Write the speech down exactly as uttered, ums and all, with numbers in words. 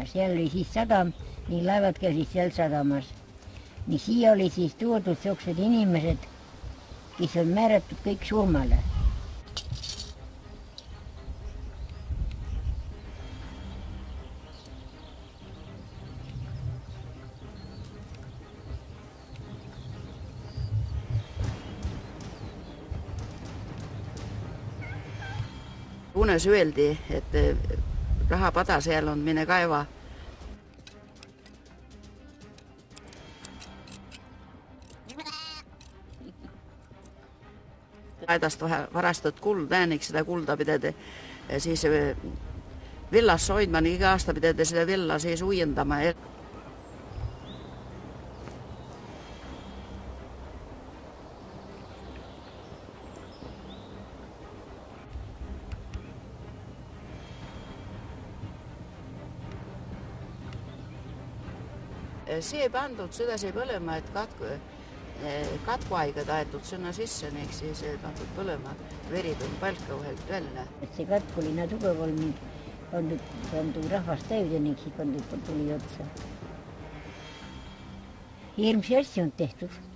seal oli siis sadam, nii laevad käisid seal sadamas. Nii siia oli siis toodud sellised inimesed, kes on määratud kõik surmale. Unes öeldi, et rahapada seal on, mine kaeva. Aedast varastud kuld, ääniks seda kulda pidada, siis villas hoidma, nii iga aasta pidada seda villa siis uuendama. See ei pandud sedasi põlema, et katku, katkuaigad aetud sinna sisse, ning siis ei pandud põlema, verid on palka vahelt välja. See katku oli nii tugev olnud, pandud, pandud rahvast täide ning siis pandud tuli otsa. Hirmsi asju on tehtud.